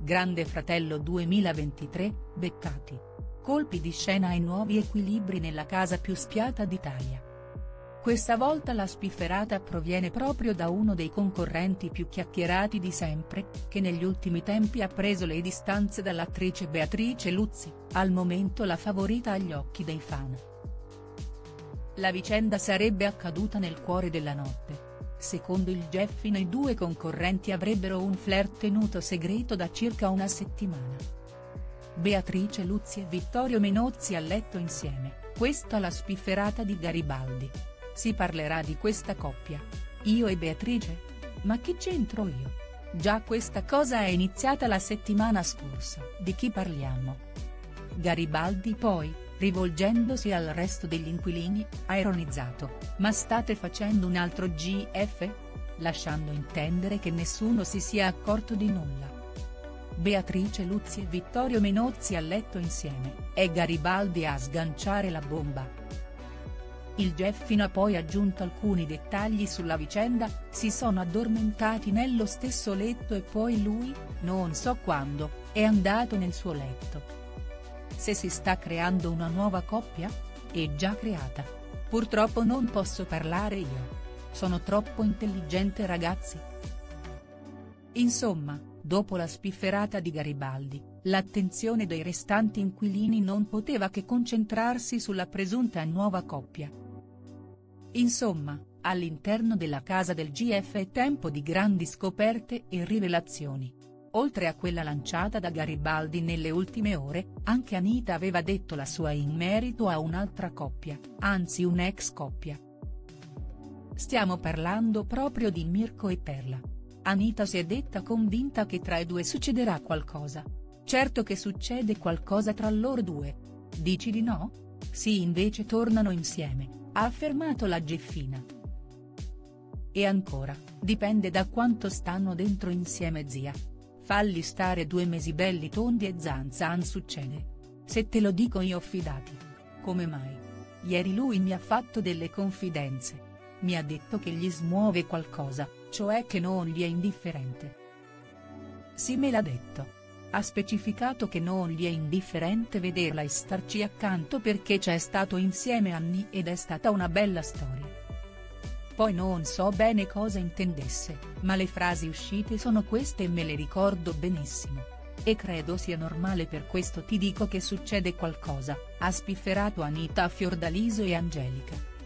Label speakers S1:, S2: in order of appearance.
S1: Grande Fratello 2023, beccati. Colpi di scena e nuovi equilibri nella casa più spiata d'Italia. Questa volta la spifferata proviene proprio da uno dei concorrenti più chiacchierati di sempre, che negli ultimi tempi ha preso le distanze dall'attrice Beatrice Luzzi, al momento la favorita agli occhi dei fan. La vicenda sarebbe accaduta nel cuore della notte. Secondo il Geffino i due concorrenti avrebbero un flirt tenuto segreto da circa una settimana. Beatrice Luzzi e Vittorio Menozzi a letto insieme, questa la spifferata di Garibaldi. Si parlerà di questa coppia? Io e Beatrice? Ma che c'entro io? Già questa cosa è iniziata la settimana scorsa. Di chi parliamo? Garibaldi poi, rivolgendosi al resto degli inquilini, ha ironizzato: ma state facendo un altro GF? Lasciando intendere che nessuno si sia accorto di nulla. Beatrice Luzzi e Vittorio Menozzi a letto insieme, è Garibaldi a sganciare la bomba. Il Geffino ha poi aggiunto alcuni dettagli sulla vicenda: si sono addormentati nello stesso letto e poi lui, non so quando, è andato nel suo letto. Se si sta creando una nuova coppia? È già creata. Purtroppo non posso parlare io. Sono troppo intelligente, ragazzi. Insomma, dopo la spifferata di Garibaldi, l'attenzione dei restanti inquilini non poteva che concentrarsi sulla presunta nuova coppia. Insomma, all'interno della casa del GF è tempo di grandi scoperte e rivelazioni. Oltre a quella lanciata da Garibaldi nelle ultime ore, anche Anita aveva detto la sua in merito a un'altra coppia, anzi un'ex coppia. Stiamo parlando proprio di Mirko e Perla. Anita si è detta convinta che tra i due succederà qualcosa. Certo che succede qualcosa tra loro due. Dici di no? Sì, invece tornano insieme, ha affermato la Geffina. E ancora, dipende da quanto stanno dentro insieme, zia. Falli stare 2 mesi belli tondi e zan succede. Se te lo dico io, fidati. Come mai? Ieri lui mi ha fatto delle confidenze. Mi ha detto che gli smuove qualcosa, cioè che non gli è indifferente. Sì, me l'ha detto. Ha specificato che non gli è indifferente vederla e starci accanto perché c'è stato insieme anni ed è stata una bella storia. Poi non so bene cosa intendesse, ma le frasi uscite sono queste e me le ricordo benissimo. E credo sia normale, per questo ti dico che succede qualcosa, ha spifferato Anita a Fiordaliso e Angelica.